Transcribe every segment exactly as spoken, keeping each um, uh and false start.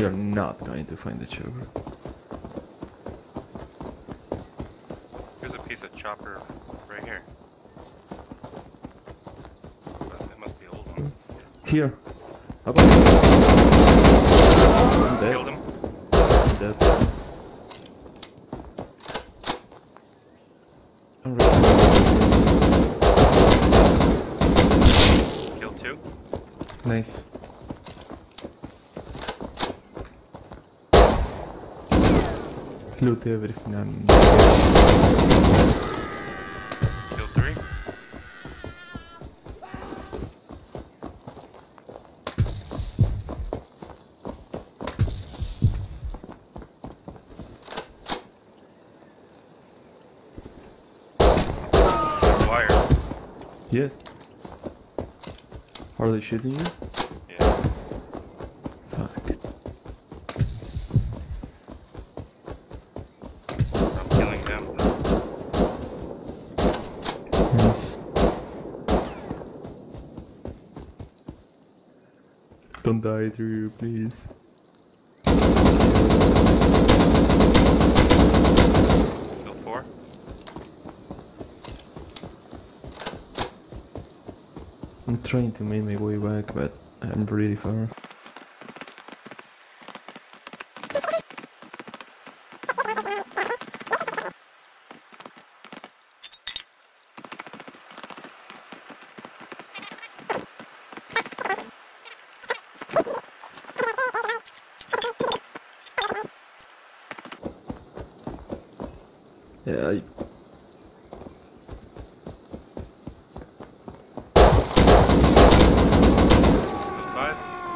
We are not going to find the chopper. There's a piece of chopper right here. But it must be old ones. Here. Up. I'm dead. Killed him. I'm dead. I'm ready. Killed two. Nice. Loot everything and... Killed three. Wire. Yes. Are they shooting you? Yeah. Fuck. I'm killing them. Yes. Don't die through, please. Killed four. I'm trying to make my way back, but I'm really far. Yeah, I... Killed five.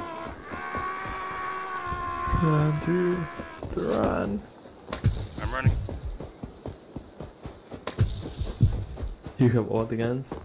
Run, dude. Run. I'm running. You have all the guns?